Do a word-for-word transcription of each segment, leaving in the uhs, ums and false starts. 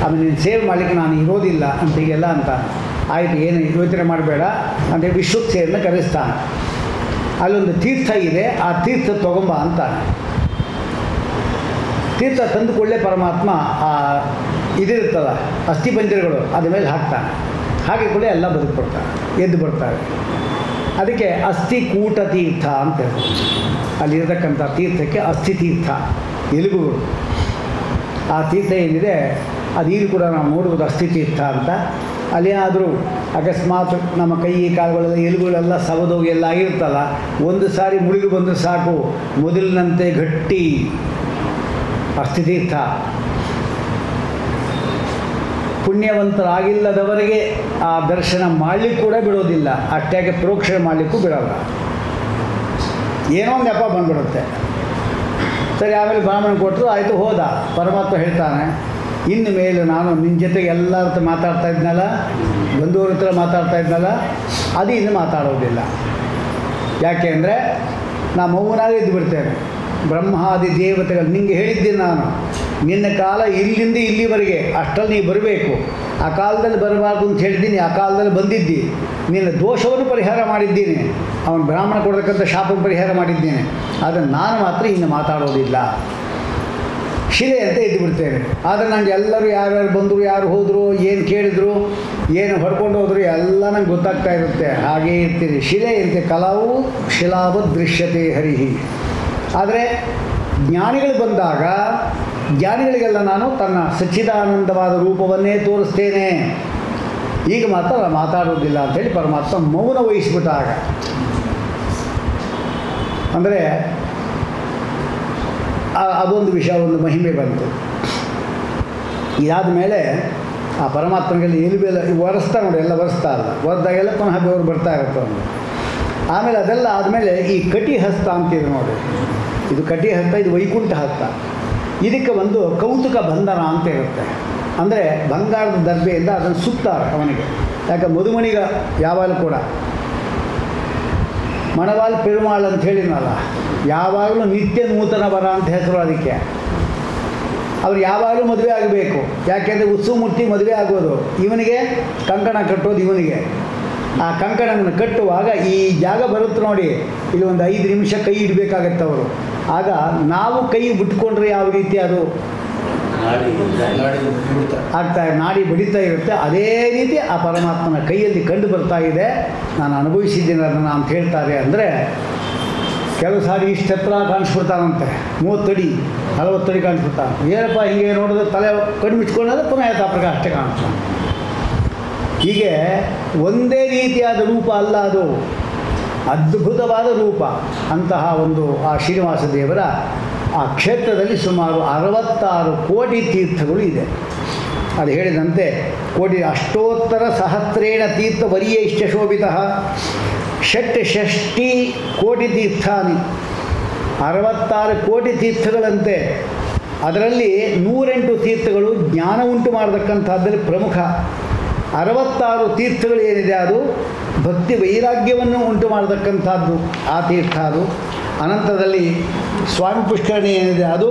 ಆಮೇಲೆ ನೀನು ಸೇವೆ ಮಾಡಲಿಕ್ಕೆ ನಾನು ಇರೋದಿಲ್ಲ ಅಂತ ಹೀಗೆಲ್ಲ ಅಂತಾನೆ. ಆಯಿತು, ಏನು ಯೋಚನೆ ಮಾಡಬೇಡ ಅಂತೇಳಿ ವಿಶ್ವಕ್ಸೇನನ್ನು ಕರೆಸ್ತಾನೆ. ಅಲ್ಲೊಂದು ತೀರ್ಥ ಇದೆ, ಆ ತೀರ್ಥ ತೊಗೊಂಬ ಅಂತಾನೆ. ತೀರ್ಥ ತಂದುಕೊಳ್ಳೆ ಪರಮಾತ್ಮ ಆ ಇದಿರುತ್ತಲ್ಲ ಅಸ್ಥಿಪಂಜರಗಳು ಅದ್ರ ಮೇಲೆ ಹಾಕ್ತಾನೆ. ಹಾಗೆ ಕೂಡ ಎಲ್ಲ ಬದುಕ್ಬಿಡ್ತಾರೆ, ಎದ್ದು ಬರ್ತಾರೆ. ಅದಕ್ಕೆ ಅಸ್ಥಿಕೂಟ ತೀರ್ಥ ಅಂತ ಹೇಳ್ತಾರೆ. ಅಲ್ಲಿರತಕ್ಕಂಥ ತೀರ್ಥಕ್ಕೆ ಅಸ್ಥಿ ತೀರ್ಥ, ಎಲುಬುಗಳು. ಆ ತೀರ್ಥ ಏನಿದೆ ಅದು ಈಗ ಕೂಡ ನಾವು ನೋಡುವುದು ಅಸ್ಥಿ ತೀರ್ಥ ಅಂತ. ಅಲ್ಲೇನಾದರೂ ಅಕಸ್ಮಾತ್ ನಮ್ಮ ಕೈ ಕಾಲುಗಳೆಲ್ಲ ಎಲುಬುಗಳೆಲ್ಲ ಸವದೋಗಿ ಎಲ್ಲ ಆಗಿರುತ್ತಲ್ಲ, ಒಂದು ಸಾರಿ ಮುಳುಗಿ ಬಂದರೆ ಸಾಕು, ಮೊದಲಿನಂತೆ ಗಟ್ಟಿ ಅಸ್ಥಿತೀರ್ಥ. ಪುಣ್ಯವಂತರಾಗಿಲ್ಲದವರಿಗೆ ಆ ದರ್ಶನ ಮಾಡಲಿಕ್ಕೆ ಕೂಡ ಬಿಡೋದಿಲ್ಲ, ಅಷ್ಟಾಗಿ ಪ್ರೋಕ್ಷಣೆ ಮಾಡಲಿಕ್ಕೂ ಬಿಡೋಲ್ಲ. ಏನೋ ಒಂದು ನೆಪ ಬಂದ್ಬಿಡುತ್ತೆ. ಸರಿ, ಆಮೇಲೆ ಬ್ರಾಹ್ಮಣ ಕೊಟ್ಟರು, ಆಯಿತು, ಹೋದ. ಪರಮಾತ್ಮ ಹೇಳ್ತಾನೆ, ಇನ್ನು ಮೇಲೆ ನಾನು ನಿನ್ನ ಜೊತೆಗೆ ಎಲ್ಲರ ಹತ್ರ ಮಾತಾಡ್ತಾ ಇದ್ನಲ್ಲ, ಬಂಧುವ್ರ ಹತ್ರ ಮಾತಾಡ್ತಾ ಇದ್ನಲ್ಲ, ಅದು ಇನ್ನು ಮಾತಾಡೋದಿಲ್ಲ. ಯಾಕೆ ಅಂದರೆ ನಾನು ಮೌನಾಗಿ ಇದ್ದು ಬಿಡ್ತೇನೆ. ಬ್ರಹ್ಮಾದಿ ದೇವತೆಗಳು ನಿಂಗೆ ಹೇಳಿದ್ದೀನಿ ನಾನು, ನಿನ್ನ ಕಾಲ ಇಲ್ಲಿಂದ ಇಲ್ಲಿವರೆಗೆ ಅಷ್ಟರಲ್ಲಿ ನೀ ಬರಬೇಕು. ಆ ಕಾಲದಲ್ಲಿ ಬರಬಾರ್ದು ಅಂತ ಹೇಳಿದ್ದೀನಿ, ಆ ಕಾಲದಲ್ಲಿ ಬಂದಿದ್ದಿ. ನಿನ್ನ ದೋಷವನ್ನು ಪರಿಹಾರ ಮಾಡಿದ್ದೀನಿ, ಅವನು ಬ್ರಾಹ್ಮಣ ಕೊಡತಕ್ಕಂಥ ಶಾಪವನ್ನು ಪರಿಹಾರ ಮಾಡಿದ್ದೇನೆ. ಆದರೆ ನಾನು ಮಾತ್ರ ಇನ್ನು ಮಾತಾಡೋದಿಲ್ಲ, ಶಿಲೆ ಅಂತ ಇದ್ದು ಬಿಡ್ತೇನೆ. ಆದರೆ ನನಗೆ ಎಲ್ಲರೂ ಯಾರ್ಯಾರು ಬಂದರು, ಯಾರು ಹೋದರು, ಏನು ಕೇಳಿದರು, ಏನು ಹೊಡ್ಕೊಂಡು ಹೋದರು ಎಲ್ಲ ನಂಗೆ ಗೊತ್ತಾಗ್ತಾ ಇರುತ್ತೆ. ಹಾಗೇ ಇರ್ತೀನಿ. ಶಿಲೆ ಅಂತೆ ಕಲಾವು ಶಿಲಾವತ್ ದೃಶ್ಯತೆ ಹರಿಹಿ. ಆದರೆ ಜ್ಞಾನಿಗಳು ಬಂದಾಗ ಜ್ಞಾನಿಗಳಿಗೆಲ್ಲ ನಾನು ತನ್ನ ಸಚ್ಚಿದಾನಂದವಾದ ರೂಪವನ್ನೇ ತೋರಿಸ್ತೇನೆ, ಈಗ ಮಾತ್ರ ಮಾತಾಡೋದಿಲ್ಲ ಅಂಥೇಳಿ ಪರಮಾತ್ಮ ಮೌನ ವಹಿಸ್ಬಿಟ್ಟಾಗ. ಅಂದರೆ ಅದೊಂದು ವಿಷಯ, ಒಂದು ಮಹಿಮೆ ಬಂತು. ಇದಾದ ಮೇಲೆ ಆ ಪರಮಾತ್ಮನಲ್ಲಿ ಎಲುಬೆಲ್ಲ ಒರೆಸ್ತಾ ನೋಡಿ, ಎಲ್ಲ ಒರೆಸ್ತಾ ಅಲ್ಲ, ಒರೆದಾಗೆಲ್ಲ ಪುನಃ ಬೆವರು ಬರ್ತಾ ಇರುತ್ತೆ ಒಂದು. ಆಮೇಲೆ ಅದೆಲ್ಲ ಆದಮೇಲೆ ಈ ಕಟಿಹಸ್ತ ಅಂತಿದೆ ನೋಡಿ, ಇದು ಕಟಿಹಸ್ತ, ಇದು ವೈಕುಂಠ ಹಸ್ತ. ಇದಕ್ಕೆ ಒಂದು ಕೌತುಕ ಬಂಧನ ಅಂತ ಇರುತ್ತೆ. ಅಂದರೆ ಬಂಗಾರದ ದರ್ಬೆಯಿಂದ ಅದನ್ನು ಸುತ್ತಾರೆ ಅವನಿಗೆ. ಯಾಕೆ ಮಧುಮಣಿಗ ಯಾವಾಗಲೂ ಕೂಡ ಮಣವಾಲ್ ಪೆರುಮಾಳ್ ಅಂತ ಹೇಳಿದ್ನಲ್ಲ, ಯಾವಾಗಲೂ ನಿತ್ಯ ನೂತನ ವರ ಅಂತ ಹೆಸರು ಅದಕ್ಕೆ. ಅವ್ರು ಯಾವಾಗಲೂ ಮದುವೆ ಆಗಬೇಕು. ಯಾಕೆಂದರೆ ಉತ್ಸವಮೂರ್ತಿ ಮದುವೆ ಆಗೋದು, ಇವನಿಗೆ ಕಂಕಣ ಕಟ್ಟೋದು ಇವನಿಗೆ. ಆ ಕಂಕಣವನ್ನು ಕಟ್ಟುವಾಗ ಈ ಜಾಗ ಬರುತ್ತೆ ನೋಡಿ, ಇಲ್ಲಿ ಒಂದು ಐದು ನಿಮಿಷ ಕೈ ಇಡಬೇಕಾಗತ್ತೆ ಅವರು. ಆಗ ನಾವು ಕೈ ಬಿಟ್ಕೊಂಡ್ರೆ ಯಾವ ರೀತಿ ಅದು ಆಗ್ತಾ ನಾಡಿ ಬಡಿತಾ ಇರುತ್ತೆ, ಅದೇ ರೀತಿ ಆ ಪರಮಾತ್ಮನ ಕೈಯಲ್ಲಿ ಕಂಡು ಬರ್ತಾ ಇದೆ. ನಾನು ಅನುಭವಿಸಿದ್ದೀನಿ ಅದನ್ನು ಅಂತ ಹೇಳ್ತಾರೆ. ಅಂದರೆ ಕೆಲವು ಸಾರಿ ಇಷ್ಟು ಹತ್ರ ಕಾಣಿಸ್ಬಿಡ್ತಾನಂತೆ, ಮೂವತ್ತಡಿ ನಲವತ್ತಡಿ ಕಾಣಿಸ್ಬಿಡ್ತಾನೆ. ಏನಪ್ಪ ಹಿಂಗೆ ನೋಡಿದ್ರೆ ತಲೆ ಕಣ್ಣು ಬಿಚ್ಕೊಂಡ್ರೆ ಪುನಃ ಯಥಾಪ್ರಕಾರ ಅಷ್ಟೇ ಕಾಣಿಸ್ತಾನೆ. ಹೀಗೆ ಒಂದೇ ರೀತಿಯಾದ ರೂಪ ಅಲ್ಲ, ಅದು ಅದ್ಭುತವಾದ ರೂಪ. ಅಂತಹ ಒಂದು ಆ ಶ್ರೀನಿವಾಸ ದೇವರ ಆ ಕ್ಷೇತ್ರದಲ್ಲಿ ಸುಮಾರು ಅರವತ್ತಾರು ಕೋಟಿ ತೀರ್ಥಗಳು ಇದೆ. ಅದು ಹೇಳಿದಂತೆ ಕೋಟಿ ಅಷ್ಟೋತ್ತರ ಸಹಸ್ರೇಣ ತೀರ್ಥ ವರಿಯೈಶ್ಚ ಶೋಭಿತ ಷಟ್ ಷಷ್ಟಿ ಕೋಟಿ ತೀರ್ಥಾನಿ. ಅರವತ್ತಾರು ಕೋಟಿ ತೀರ್ಥಗಳಂತೆ. ಅದರಲ್ಲಿ ನೂರೆಂಟು ತೀರ್ಥಗಳು ಜ್ಞಾನ ಉಂಟು ಮಾಡತಕ್ಕಂಥದ್ದಲ್ಲಿ ಪ್ರಮುಖ. ಅರವತ್ತಾರು ತೀರ್ಥಗಳು ಏನಿದೆ ಅದು ಭಕ್ತಿ ವೈರಾಗ್ಯವನ್ನು ಉಂಟು ಮಾಡತಕ್ಕಂಥದ್ದು ಆ ತೀರ್ಥ ಅದು. ಅನಂತರದಲ್ಲಿ ಸ್ವಾಮಿ ಪುಷ್ಕರಣಿ ಏನಿದೆ ಅದು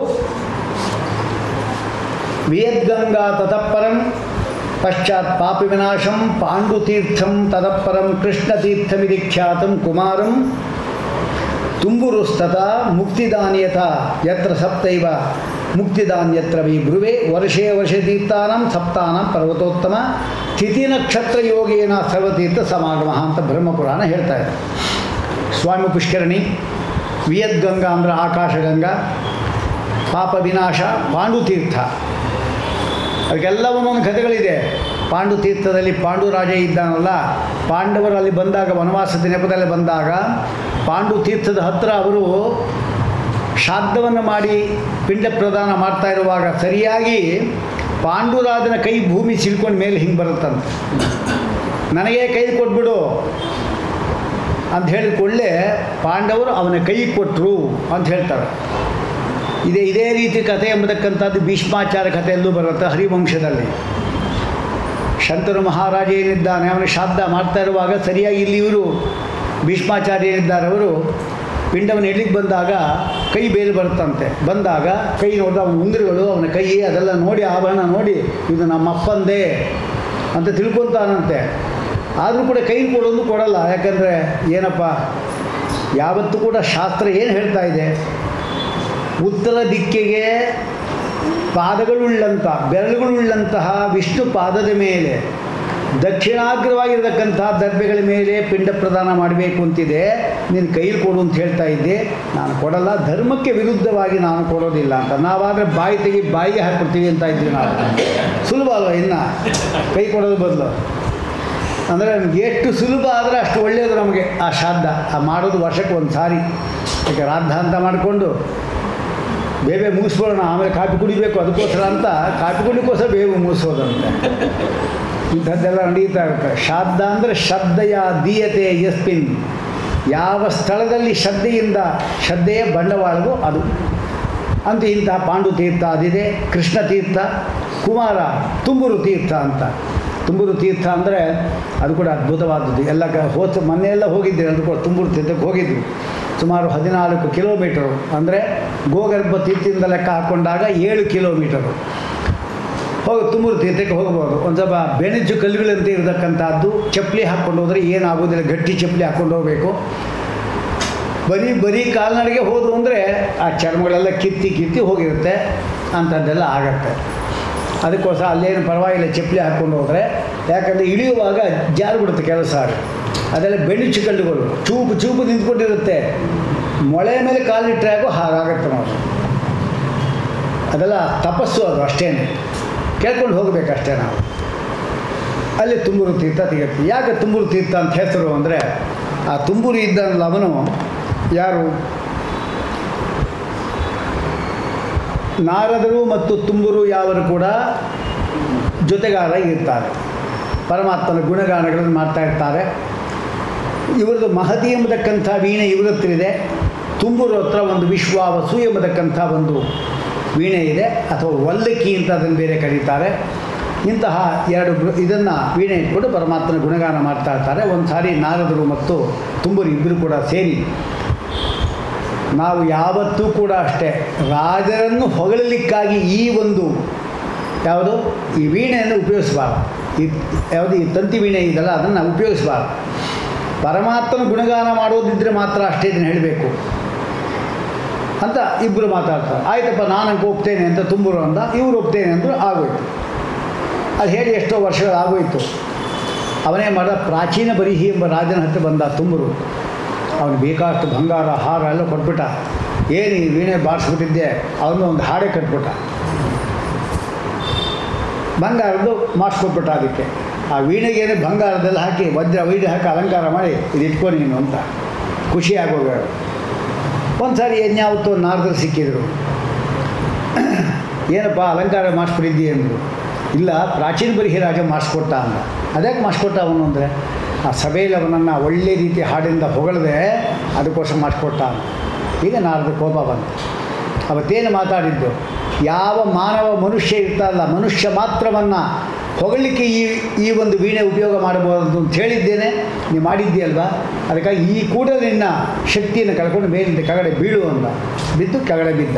ವಿಯದ್ಗಂಗಾ ತತಃಪರಂ ಪಶ್ಚಾತ್ ಪಾಪಿ ವಿನಾಶಂ ಪಾಂಡುತೀರ್ಥಂ ತತಃಪರಂ ಕೃಷ್ಣತೀರ್ಥಮಿತಿ ಖ್ಯಾತಂ ಕುಮಾರಂ ತುಂಬುರುಸ್ತತ ಮುಕ್ತಿದಾನ್ಯಥ ಯತ್ರ ಸಪ್ತೈವ ಮುಕ್ತಿದಾನ್ಯತ್ರ ವೈ ಬ್ರುವೆ ವರ್ಷೇ ವರ್ಷೇ ತೀರ್ಥಾನಾಂ ಸಪ್ತಾನಾಂ ಪರ್ವತೋತ್ತಮ ತಿಥಿ ನಕ್ಷತ್ರ ಯೋಗೇನ ಸರ್ವತೀರ್ಥ ಸಮಾಗಮ ಅಂತ ಬ್ರಹ್ಮಪುರಾಣ ಹೇಳ್ತಾ ಇದೆ. ಸ್ವಾಮಿ ಪುಷ್ಕರಣಿ, ವಿಯದ್ಗಂಗಾ ಅಂದರೆ ಆಕಾಶಗಂಗಾ, ಪಾಪ ವಿನಾಶ ಪಾಂಡುತೀರ್ಥ. ಅದಕ್ಕೆಲ್ಲವನ್ನೊಂದು ಕಥೆಗಳಿದೆ. ಪಾಂಡುತೀರ್ಥದಲ್ಲಿ ಪಾಂಡುರಾಜ ಇದ್ದಾನಲ್ಲ, ಪಾಂಡವರು ಅಲ್ಲಿ ಬಂದಾಗ ವನವಾಸದ ನೆಪದಲ್ಲಿ ಬಂದಾಗ ಪಾಂಡುತೀರ್ಥದ ಹತ್ತಿರ ಅವರು ಶ್ರಾದ್ದವನ್ನು ಮಾಡಿ ಪಿಂಡ ಪ್ರದಾನ ಮಾಡ್ತಾ ಇರುವಾಗ ಸರಿಯಾಗಿ ಪಾಂಡುರಾಜನ ಕೈ ಭೂಮಿ ಸಿಳ್ಕೊಂಡು ಮೇಲೆ ಹಿಂಗೆ ಬರುತ್ತಂತೆ. ನನಗೆ ಕೈ ಕೊಟ್ಬಿಡು ಅಂತ ಹೇಳಿಕೊಳ್ಳೆ ಪಾಂಡವರು ಅವನ ಕೈ ಕೊಟ್ಟರು ಅಂತ ಹೇಳ್ತಾರೆ. ಇದೇ ಇದೇ ರೀತಿ ಕಥೆ ಎಂಬತಕ್ಕಂಥದ್ದು ಭೀಷ್ಮಾಚಾರ್ಯ ಕಥೆಯಲ್ಲೂ ಬರುತ್ತೆ ಹರಿವಂಶದಲ್ಲಿ. ಶಂತನು ಮಹಾರಾಜ ಏನಿದ್ದಾನೆ ಅವನ ಶ್ರಾದ್ದ ಮಾಡ್ತಾ ಇರುವಾಗ ಸರಿಯಾಗಿ ಇಲ್ಲಿ ಇವರು ಭೀಷ್ಮಾಚಾರ್ಯ ಏನಿದ್ದಾರೆ ಅವರು ಪಿಂಡವನ್ನು ಇಡ್ಲಿಕ್ಕೆ ಬಂದಾಗ ಕೈ ಬೇರೆ ಬರುತ್ತಂತೆ. ಬಂದಾಗ ಕೈ ನೋಡಿದ ಅವನ ಉಂಗುರಗಳು, ಅವನ ಕೈ ಅದೆಲ್ಲ ನೋಡಿ, ಆಭರಣ ನೋಡಿ ಇದು ನಮ್ಮ ಅಪ್ಪಂದೇ ಅಂತ ತಿಳ್ಕೊತಾನಂತೆ. ಆದರೂ ಕೂಡ ಕೈ ಕೊಡೋದು ಕೊಡಲ್ಲ. ಯಾಕಂದರೆ ಏನಪ್ಪ, ಯಾವತ್ತೂ ಕೂಡ ಶಾಸ್ತ್ರ ಏನು ಹೇಳ್ತಾ ಇದೆ, ಉತ್ತರ ದಿಕ್ಕಿಗೆ ಪಾದಗಳುಳ್ಳಂಥ ಬೆರಳುಗಳುಳ್ಳಂತಹ ವಿಷ್ಣು ಪಾದದ ಮೇಲೆ ದಕ್ಷಿಣಾಗ್ರವಾಗಿರತಕ್ಕಂತಹ ದರ್ಬೆಗಳ ಮೇಲೆ ಪಿಂಡ ಪ್ರದಾನ ಮಾಡಬೇಕು ಅಂತಿದೆ, ನೀನು ಕೈಲಿ ಕೊಡು ಅಂತ ಹೇಳ್ತಾ ಇದ್ದೆ. ನಾನು ಕೊಡಲ್ಲ, ಧರ್ಮಕ್ಕೆ ವಿರುದ್ಧವಾಗಿ ನಾನು ಕೊಡೋದಿಲ್ಲ ಅಂತ. ನಾವಾದರೆ ಬಾಯಿ ತೆಗಿ ಬಾಯಿಗೆ ಹಾಕ್ಕೊಡ್ತೀವಿ ಅಂತ ಇದ್ವಿ ನಾವು. ಸುಲಭ ಅಲ್ವ ಇನ್ನು ಕೈ ಕೊಡೋದು ಬದಲು? ಅಂದರೆ ನಮ್ಗೆ ಎಷ್ಟು ಸುಲಭ ಆದರೆ ಅಷ್ಟು ಒಳ್ಳೆಯದು ನಮಗೆ ಆ ಶ್ರಾದ್ದ. ಆ ಮಾಡೋದು ವರ್ಷಕ್ಕೆ ಒಂದು ಸಾರಿ, ಈಗ ರಾದ್ದ ಅಂತ ಮಾಡಿಕೊಂಡು ಬೇಬೆ ಮುಗಿಸ್ಬೋಣ, ಆಮೇಲೆ ಕಾಫಿ ಕುಡಿಬೇಕು ಅದಕ್ಕೋಸ್ಕರ ಅಂತ ಕಾಫಿ ಕುಡಿಗೋಸ್ಕರ ಬೇಬೆ ಮುಗಿಸೋದಂತೆ. ಇಂಥದ್ದೆಲ್ಲ ನಡೀತಾ ಇರುತ್ತೆ. ಶ್ರಾದ್ದ ಅಂದರೆ ಶ್ರದ್ಧೆಯ ದೀಯತೆ ಯಸ್ಮಿನ್, ಯಾವ ಸ್ಥಳದಲ್ಲಿ ಶ್ರದ್ಧೆಯಿಂದ ಶ್ರದ್ಧೆಯ ಬಂಡವಾಳವು ಅದು ಅಂತ. ಇಂತಹ ಪಾಂಡು ತೀರ್ಥ ಅದಿದೆ, ಕೃಷ್ಣ ತೀರ್ಥ, ಕುಮಾರ ತುಂಬೂರು ತೀರ್ಥ ಅಂತ. ತುಂಬೂರು ತೀರ್ಥ ಅಂದರೆ ಅದು ಕೂಡ ಅದ್ಭುತವಾದದ್ದು. ಎಲ್ಲ ಕ ಹೋದ ಮೊನ್ನೆಯೆಲ್ಲ ಹೋಗಿದ್ದೆ, ಅದು ಕೂಡ ತುಂಬೂರು ತೀರ್ಥಕ್ಕೆ ಹೋಗಿದ್ವಿ. ಸುಮಾರು ಹದಿನಾಲ್ಕು ಕಿಲೋಮೀಟರು, ಅಂದರೆ ಗೋಗರ್ಭ ತೀರ್ಥದಿಂದ ಲೆಕ್ಕ ಹಾಕ್ಕೊಂಡಾಗ ಏಳು ಕಿಲೋಮೀಟರು ಹೋಗಿ ತುಂಬೂರು ತೀರ್ಥಕ್ಕೆ ಹೋಗ್ಬೋದು. ಒಂದು ಸ್ವಲ್ಪ ಬೆಣಚು ಕಲ್ಲುಗಳಂತೆ ಇರತಕ್ಕಂಥದ್ದು, ಚಪ್ಪಲಿ ಹಾಕ್ಕೊಂಡು ಹೋದರೆ ಏನಾಗೋದಿಲ್ಲ, ಗಟ್ಟಿ ಚಪ್ಪಲಿ ಹಾಕ್ಕೊಂಡು ಹೋಗಬೇಕು. ಬರೀ ಬರೀ ಕಾಲ್ನಡೆಗೆ ಹೋದ್ರು ಅಂದರೆ ಆ ಚರ್ಮಗಳೆಲ್ಲ ಕಿತ್ತಿ ಕಿತ್ತಿ ಹೋಗಿರುತ್ತೆ, ಅಂಥದ್ದೆಲ್ಲ ಆಗತ್ತೆ. ಅದಕ್ಕೋಸ್ಕರ ಅಲ್ಲೇನು ಪರವಾಗಿಲ್ಲ ಚಪ್ಪಲಿ ಹಾಕ್ಕೊಂಡು ಹೋದರೆ, ಯಾಕಂದರೆ ಇಳಿಯುವಾಗ ಜಾರು ಬಿಡುತ್ತೆ ಕೆಲಸ. ಅದೆಲ್ಲ ಬೆಣಚು ಕಲ್ಲುಗಳು ಚೂಪು ಚೂಪು ನಿಂತ್ಕೊಂಡಿರುತ್ತೆ, ಮೊಳೆ ಮೇಲೆ ಕಾಲಿಟ್ಟರೆ ಆಗೋ ಹಾಗಾಗತ್ತೆ ನಾವು. ಅದೆಲ್ಲ ತಪಸ್ಸು, ಅದು ಅಷ್ಟೇ, ಕೇಳ್ಕೊಂಡು ಹೋಗಬೇಕಷ್ಟೇ ನಾವು. ಅಲ್ಲಿ ತುಂಬೂರು ತೀರ್ಥ ತೆಗೆಯುತ್ತೆ. ಯಾಕೆ ತುಂಬೂರು ತೀರ್ಥ ಅಂತ ಹೆಸರು ಅಂದರೆ, ಆ ತುಂಬೂರು ಇದ್ದಲ್ಲ ಅವನು ಯಾರು, ನಾರದರು ಮತ್ತು ತುಂಬೂರು ಯಾವರು ಕೂಡ ಜೊತೆಗಾರ ಇರ್ತಾರೆ, ಪರಮಾತ್ಮನ ಗುಣಗಾನಗಳನ್ನು ಮಾಡ್ತಾ ಇರ್ತಾರೆ. ಇವರದು ಮಹತಿ ಎಂಬತಕ್ಕಂಥ ವೀಣೆ ಇವ್ರ ಹತ್ರ ಇದೆ, ತುಂಬೂರು ಹತ್ರ ಒಂದು ವಿಶ್ವಾವಸು ಎಂಬತಕ್ಕಂಥ ಒಂದು ವೀಣೆ ಇದೆ, ಅಥವಾ ವಲ್ಲಕ್ಕಿ ಅಂತ ಅದನ್ನು ಬೇರೆ ಕರೀತಾರೆ. ಇಂತಹ ಎರಡು ಇದನ್ನು ವೀಣೆ ಇಟ್ಕೊಂಡು ಪರಮಾತ್ಮನ ಗುಣಗಾನ ಮಾಡ್ತಾ ಇರ್ತಾರೆ. ಒಂದು ಸಾರಿ ನಾರದರು ಮತ್ತು ತುಂಬೂರು ಇಬ್ಬರು ಕೂಡ ಸೇರಿ, ನಾವು ಯಾವತ್ತೂ ಕೂಡ ಅಷ್ಟೇ ರಾಜರನ್ನು ಹೊಗಳಲಿಕ್ಕಾಗಿ ಈ ಒಂದು ಯಾವುದು ಈ ವೀಣೆಯನ್ನು ಉಪಯೋಗಿಸಬಾರ್ದು. ಈ ಯಾವುದು ಈ ತಂತಿ ವೀಣೆ ಇದೆಲ್ಲ ಅದನ್ನು ನಾವು ಉಪಯೋಗಿಸಬಾರ್ದು. ಪರಮಾತ್ಮನ ಗುಣಗಾನ ಮಾಡೋದಿದ್ದರೆ ಮಾತ್ರ ಅಷ್ಟೇ ಇದನ್ನು ಹೇಳಬೇಕು ಅಂತ ಇಬ್ಬರು ಮಾತಾಡ್ತಾರೆ. ಆಯ್ತಪ್ಪ ನಾನಂಗೆ ಒಪ್ತೇನೆ ಅಂತ ತುಂಬೂರು ಅಂದ, ಇವ್ರು ಒಪ್ತೇನೆ ಅಂದರು, ಆಗೋಯ್ತು. ಅದು ಹೇಳಿ ಎಷ್ಟೋ ವರ್ಷಗಳು ಆಗೋಯ್ತು. ಅವನೇ ಮಾಡಿದ ಪ್ರಾಚೀನ ಬರಿಹಿ ಎಂಬ ರಾಜನ ಹತ್ರ ಬಂದ ತುಂಬೂರು. ಅವನು ಬೇಕಾಷ್ಟು ಬಂಗಾರ ಹಾರ ಎಲ್ಲ ಕೊಟ್ಬಿಟ್ಟ. ಏನು ಈ ವೀಣೆ ಬಾರಿಸ್ಬಿಟ್ಟಿದ್ದೆ, ಅವನು ಒಂದು ಹಾಡೆ ಕಟ್ಬಿಟ್ಟ, ಬಂಗಾರದ್ದು ಮಾಡಿಸ್ಕೊಟ್ಬಿಟ್ಟ. ಅದಕ್ಕೆ ಆ ವೀಣೆಗೇನೆ ಬಂಗಾರದಲ್ಲಿ ಹಾಕಿ ವಜ್ರ ವೈದ್ಯ ಹಾಕಿ ಅಲಂಕಾರ ಮಾಡಿ ಇದು ಇಟ್ಕೊ ನೀನು ಅಂತ ಖುಷಿಯಾಗೋಬೇಡ. ಒಂದು ಸಾರಿ ಏನ್ಯಾವತ್ತು ನಾರದರು ಸಿಕ್ಕಿದ್ರು, ಏನಪ್ಪ ಅಲಂಕಾರ ಮಾಡಿಸ್ಬಿಟ್ಟಿದ್ದಿ ಅಂದರು. ಇಲ್ಲ, ಪ್ರಾಚೀನ ಬರಿಹಿ ರಾಜ ಮಾಡಿಸ್ಕೊಟ್ಟ ಅಂದ. ಅದಕ್ಕೆ ಮಾಡಿಸ್ಕೊಟ್ಟ ಅವನು ಅಂದರೆ, ಆ ಸಭೆಯಲ್ಲಿ ಅವನನ್ನು ಒಳ್ಳೆ ರೀತಿ ಹಾಡಿಂದ ಹೊಗಳದೆ ಅದಕ್ಕೋಸ್ಕರ ಮಾಡಿಸ್ಕೊಟ್ಟ ಅಂತ. ಈಗ ನಾರದ ಕೋಪ ಬಂತು. ಅವತ್ತೇನು ಮಾತಾಡಿದ್ದು, ಯಾವ ಮಾನವ ಮನುಷ್ಯ ಇರ್ತಾರಲ್ಲ, ಮನುಷ್ಯ ಮಾತ್ರವನ್ನು ಹೊಗಳಲಿಕ್ಕೆ ಈ ಈ ಒಂದು ವೀಣೆ ಉಪಯೋಗ ಮಾಡಬಹುದು ಅಂತ ಹೇಳಿದ್ದೇನೆ, ನೀವು ಮಾಡಿದ್ದೀಯಲ್ವಾ, ಅದಕ್ಕಾಗಿ ಈ ಕೂಡ ನಿನ್ನ ಶಕ್ತಿಯನ್ನು ಕಳ್ಕೊಂಡು ಮೇಲಿಂದ ಕೆಳಗಡೆ ಬೀಳು ಅಂದ. ಬಿದ್ದು ಕೆಳಗಡೆ ಬಿದ್ದ.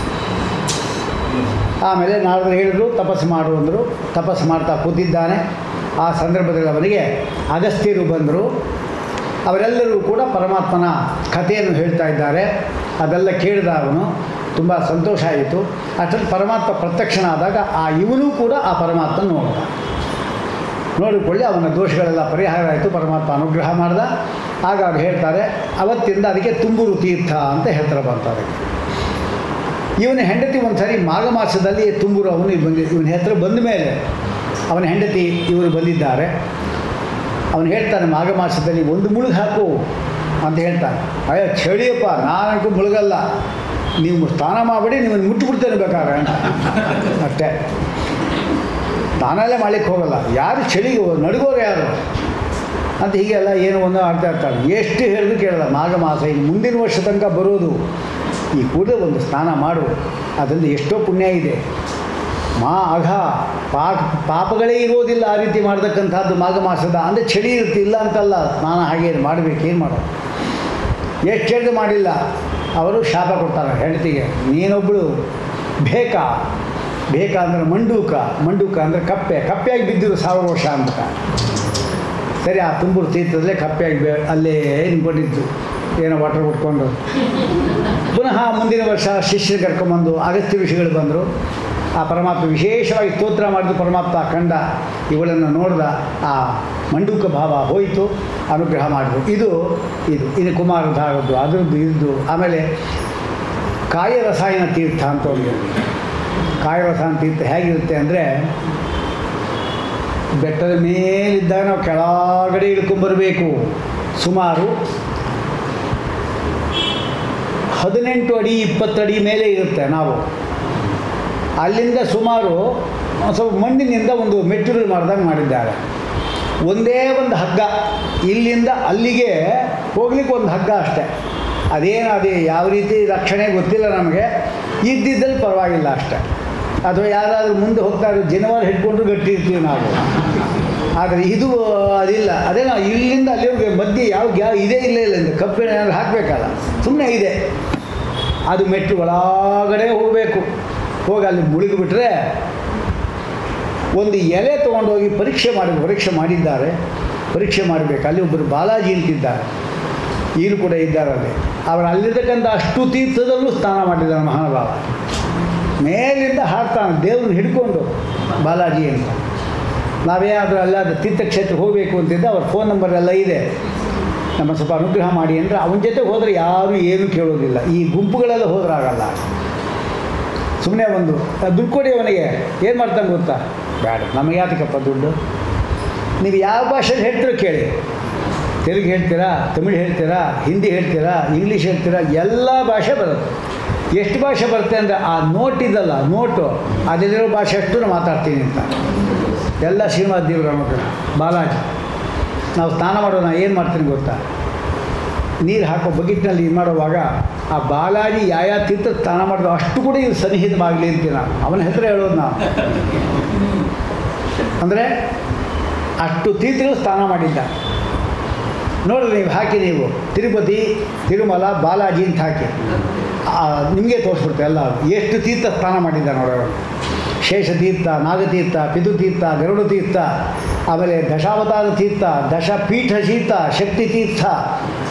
ಆಮೇಲೆ ನಾರದರು ಹೇಳಿದ್ರು ತಪಸ್ಸು ಮಾಡು ಅಂದರು. ತಪಸ್ಸು ಮಾಡ್ತಾ ಕೂತಿದ್ದಾನೆ. ಆ ಸಂದರ್ಭದಲ್ಲಿ ಅವನಿಗೆ ಅಗಸ್ತ್ಯರು ಬಂದರು. ಅವರೆಲ್ಲರೂ ಕೂಡ ಪರಮಾತ್ಮನ ಕಥೆಯನ್ನು ಹೇಳ್ತಾ ಇದ್ದಾರೆ. ಅದೆಲ್ಲ ಕೇಳಿದ ಅವನು ತುಂಬ ಸಂತೋಷ ಆಯಿತು. ಅಷ್ಟರಲ್ಲಿ ಪರಮಾತ್ಮ ಪ್ರತ್ಯಕ್ಷನಾದಾಗ ಆ ಇವನು ಕೂಡ ಆ ಪರಮಾತ್ಮನ ನೋಡಿದ. ನೋಡಿಕೊಳ್ಳಿ ಅವನ ದೋಷಗಳೆಲ್ಲ ಪರಿಹಾರ ಆಯಿತು, ಪರಮಾತ್ಮ ಅನುಗ್ರಹ ಮಾಡ್ದ. ಆಗ ಅವ್ರು ಹೇಳ್ತಾರೆ, ಅವತ್ತಿಂದ ಅದಕ್ಕೆ ತುಂಬೂರು ತೀರ್ಥ ಅಂತ ಹೇಳ್ತಾರೆ ಬಂತ. ಅದಕ್ಕೆ ಇವನ ಹೆಂಡತಿ ಒಂದು ಸಾರಿ ಮಾಘ ಮಾಸದಲ್ಲಿ ತುಂಬೂರು ಅವನು ಬಂದಿ ಇವನ ಹೆಸರು ಬಂದ ಮೇಲೆ ಅವನ ಹೆಂಡತಿ ಇವರು ಬಂದಿದ್ದಾರೆ. ಅವನು ಹೇಳ್ತಾನೆ, ಮಾಘ ಮಾಸದಲ್ಲಿ ಒಂದು ಮುಳುಗು ಹಾಕು ಅಂತ ಹೇಳ್ತಾನೆ. ಅಯ್ಯೋ ಚಳಿಯಪ್ಪ, ನಾನಂತೂ ಮುಳುಗಲ್ಲ, ನೀವು ಸ್ನಾನ ಮಾಡಿಬಿಡಿ, ನಿಮ್ಮನ್ನು ಮುಟ್ಟಿಬಿಡ್ತೇನೆ ಬೇಕಾದ್ರೆ ಅಂತ ಅಷ್ಟೇ. ಸ್ನಾನಲ್ಲೇ ಮಾಡ್ಲಿಕ್ಕೆ ಹೋಗಲ್ಲ, ಯಾರು ಚಳಿಗೆ ನಡುಗೋರು ಯಾರು ಅಂತ ಹೀಗೆಲ್ಲ ಏನು ಒಂದು ಆಡ್ತಾ ಇರ್ತಾರೆ. ಎಷ್ಟು ಹೇಳಿದ್ರು ಕೇಳಲ್ಲ. ಮಾಘ ಮಾಸ ಇನ್ನು ಮುಂದಿನ ವರ್ಷ ತನಕ ಬರೋದು, ಈ ಕೂಡಲೇ ಒಂದು ಸ್ನಾನ ಮಾಡು, ಅದರಿಂದ ಎಷ್ಟೋ ಪುಣ್ಯ ಇದೆ. ಮಾ ಅಘ ಪಾಪ ಪಾಪಗಳೇ ಇರೋದಿಲ್ಲ ಆ ರೀತಿ ಮಾಡ್ತಕ್ಕಂಥದ್ದು ಮಾಘ ಮಾಸದ. ಅಂದರೆ ಚಳಿ ಇರುತ್ತೆ, ಇಲ್ಲ ಅಂತಲ್ಲ, ಸ್ನಾನ ಹಾಗೆ ಮಾಡಬೇಕು, ಏನು ಮಾಡೋದು. ಎಷ್ಟು ಹೇಳಿದು ಮಾಡಿಲ್ಲ, ಅವರು ಶಾಪ ಕೊಡ್ತಾರೆ ಹೆಂಡತಿಗೆ, ನೀನೊಬ್ಬಳು ಬೇಕಾ, ಬೇಕಾ ಅಂದರೆ ಮಂಡೂಕ, ಮಂಡೂಕ ಅಂದರೆ ಕಪ್ಪೆ, ಕಪ್ಪೆಯಾಗಿ ಬಿದ್ದಿರು ಸಾವಿರ ವರ್ಷ ಅಂತ. ಸರಿ, ಆ ತುಂಬೂರು ತೀರ್ಥದಲ್ಲೇ ಕಪ್ಪೆಯಾಗಿ ಬೇ ಅಲ್ಲೇ ನಿಂತ್ಕೊಂಡಿದ್ದು, ಏನೋ ವಾಟರ್ ಉಟ್ಕೊಂಡು. ಪುನಃ ಮುಂದಿನ ವರ್ಷ ಶಿಷ್ಯರು ಕರ್ಕೊಂಬಂದು ಅಗತ್ಯ ವಿಷಯಗಳು ಬಂದರು. ಆ ಪರಮಾತ್ಮ ವಿಶೇಷವಾಗಿ ಸ್ತೋತ್ರ ಮಾಡಿದ್ದು ಪರಮಾತ್ಮ ಕಂಡ, ಇವುಗಳನ್ನು ನೋಡಿದ, ಆ ಮಂಡೂಕ ಭಾವ ಹೋಯಿತು, ಅನುಗ್ರಹ ಮಾಡಿದ್ರು. ಇದು ಇದು ಇದು ಕುಮಾರಧಾರದ್ದು, ಅದರದ್ದು ಇದ್ದು. ಆಮೇಲೆ ಕಾಯರಸಾಯನ ತೀರ್ಥ ಅಂತ ಒಂದು, ಕಾಯರಸಾಯನ ತೀರ್ಥ ಹೇಗಿರುತ್ತೆ ಅಂದರೆ, ಬೆಟ್ಟದ ಮೇಲಿದ್ದಾಗ ನಾವು ಕೆಳಗಡೆ ಇಳ್ಕೊಂಬರಬೇಕು. ಸುಮಾರು ಹದಿನೆಂಟು ಅಡಿ ಇಪ್ಪತ್ತು ಅಡಿ ಮೇಲೆ ಇರುತ್ತೆ. ನಾವು ಅಲ್ಲಿಂದ ಸುಮಾರು ಸ್ವಲ್ಪ ಮಣ್ಣಿನಿಂದ ಒಂದು ಮೆಟ್ಟಿಲು ಮಾಡಿದಾಗ ಮಾಡಿದ್ದಾರೆ. ಒಂದೇ ಒಂದು ಹಗ್ಗ, ಇಲ್ಲಿಂದ ಅಲ್ಲಿಗೆ ಹೋಗ್ಲಿಕ್ಕೆ ಒಂದು ಹಗ್ಗ ಅಷ್ಟೇ. ಅದೇನು ಅದೇ ಯಾವ ರೀತಿ ರಕ್ಷಣೆ ಗೊತ್ತಿಲ್ಲ ನಮಗೆ, ಇದ್ದಿದ್ದಲ್ಲಿ ಪರವಾಗಿಲ್ಲ ಅಷ್ಟೇ. ಅಥವಾ ಯಾರಾದರೂ ಮುಂದೆ ಹೋಗ್ತಾರೆ ಜನವಾರ ಹಿಡ್ಕೊಂಡ್ರು ಗಟ್ಟಿ ಇರ್ತೀವಿ ನಾವು. ಆದರೆ ಇದು ಅದಿಲ್ಲ. ಅದೇ ನಾವು ಇಲ್ಲಿಂದ ಅಲ್ಲಿವರೆಗೆ ಮಧ್ಯೆ ಯಾವ ಗ್ಯಾ ಇದೇ ಇಲ್ಲ ಇಲ್ಲ ಅಂತ ಕಬ್ಬಿಣ ಏನಾದ್ರು ಹಾಕಬೇಕಲ್ಲ, ಸುಮ್ಮನೆ ಇದೆ. ಅದು ಮೆಟ್ಟು ಒಳಗಡೆ ಹೋಗಬೇಕು. ಹೋಗಿ ಅಲ್ಲಿ ಮುಳುಗಿಬಿಟ್ರೆ ಒಂದು ಎಲೆ ತೊಗೊಂಡೋಗಿ ಪರೀಕ್ಷೆ ಮಾಡಿ ಪರೀಕ್ಷೆ ಮಾಡಿದ್ದಾರೆ. ಪರೀಕ್ಷೆ ಮಾಡಬೇಕು. ಅಲ್ಲಿ ಒಬ್ಬರು ಬಾಲಾಜಿ ಅಂತಿದ್ದಾರೆ, ಈಗಲೂ ಕೂಡ ಇದ್ದಾರೆ ಅಲ್ಲಿ. ಅವರು ಅಲ್ಲಿರ್ತಕ್ಕಂಥ ಅಷ್ಟು ತೀರ್ಥದಲ್ಲೂ ಸ್ನಾನ ಮಾಡಿದ್ದಾರೆ ಮಹಾನುಭಾವ. ಮೇಲಿಂದ ಹಾಡ್ತಾನೆ ದೇವ್ರನ್ನ ಹಿಡ್ಕೊಂಡು ಬಾಲಾಜಿ ಅಂತ. ನಾವೇನಾದರೂ ಅಲ್ಲಾದ ತೀರ್ಥಕ್ಷೇತ್ರಕ್ಕೆ ಹೋಗಬೇಕು ಅಂತಿದ್ದ, ಅವ್ರ ಫೋನ್ ನಂಬರ್ ಎಲ್ಲ ಇದೆ, ನಮ್ಮ ಸ್ವಲ್ಪ ಅನುಗ್ರಹ ಮಾಡಿ ಅಂದರೆ ಅವನ ಜೊತೆ ಹೋದರೆ ಯಾರೂ ಏನೂ ಕೇಳೋದಿಲ್ಲ. ಈ ಗುಂಪುಗಳೆಲ್ಲ ಹೋದ್ರಾಗಲ್ಲ. ಸುಮ್ಮನೆ ಒಂದು ದುಡ್ಡು ಕೊಡಿ ಅವನಿಗೆ, ಏನು ಮಾಡ್ತಾನೆ ಗೊತ್ತಾ, ಬೇಡ ನಮಗೆ ಯಾತಕ್ಕಪ್ಪ ದುಡ್ಡು, ನೀವು ಯಾವ ಭಾಷೆಯಲ್ಲಿ ಹೇಳ್ತೀರೋ ಕೇಳಿ. ತೆಲುಗು ಹೇಳ್ತೀರಾ, ತಮಿಳು ಹೇಳ್ತೀರಾ, ಹಿಂದಿ ಹೇಳ್ತೀರಾ, ಇಂಗ್ಲೀಷ್ ಹೇಳ್ತೀರಾ, ಎಲ್ಲ ಭಾಷೆ ಬರುತ್ತೆ. ಎಷ್ಟು ಭಾಷೆ ಬರುತ್ತೆ ಅಂದರೆ ಆ ನೋಟ್ ಇದಲ್ಲ, ನೋಟು ಅದಲ್ಲಿರೋ ಭಾಷೆ ಅಷ್ಟು ನಾನು ಮಾತಾಡ್ತೀನಿ ಅಂತ. ಎಲ್ಲ ಶ್ರೀಮದ್ ದೇವರ ಮಕ್ಕಳು ಬಾಲಾಜಿ. ನಾವು ಸ್ನಾನ ಮಾಡೋಣ ಏನು ಮಾಡ್ತೀನಿ ಗೊತ್ತಾ, ನೀರು ಹಾಕೋ ಬಕೆಟ್ನಲ್ಲಿ ಇದು ಮಾಡುವಾಗ ಆ ಬಾಲಾಜಿ ಯಾವ ತೀರ್ಥ ಸ್ನಾನ ಮಾಡಿದ್ರು ಅಷ್ಟು ಕೂಡ ಇದು ಸನ್ನಿಹಿತವಾಗಲಿ ಅಂತೀನಿ ನಾನು. ಅವನ ಹೆಸರು ಹೇಳೋದು ನಾವು. ಅಂದರೆ ಅಷ್ಟು ತೀರ್ಥಗಳು ಸ್ನಾನ ಮಾಡಿದ್ದ. ನೋಡಿರಿ ನೀವು ಹಾಕಿ, ನೀವು ತಿರುಪತಿ, ತಿರುಮಲ, ಬಾಲಾಜಿ ಅಂತ ಹಾಕಿ ನಿಮಗೆ ತೋರಿಸ್ಬಿಡ್ತೆ ಎಲ್ಲ ಎಷ್ಟು ತೀರ್ಥ ಸ್ನಾನ ಮಾಡಿದ್ದ ನೋಡೋರು. ಶೇಷತೀರ್ಥ, ನಾಗತೀರ್ಥ, ಪಿತೃತೀರ್ಥ, ಗರುಡ ತೀರ್ಥ, ಆಮೇಲೆ ದಶಾವತಾರ ತೀರ್ಥ, ದಶಪೀಠ ತೀರ್ಥ, ಶಕ್ತಿ ತೀರ್ಥ,